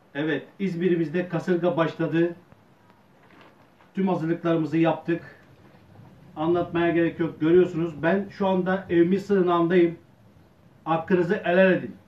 Evet, İzmir'imizde kasırga başladı. Tüm hazırlıklarımızı yaptık. Anlatmaya gerek yok. Görüyorsunuz ben şu anda evimin sığınağındayım. Hakkınızı helal edin.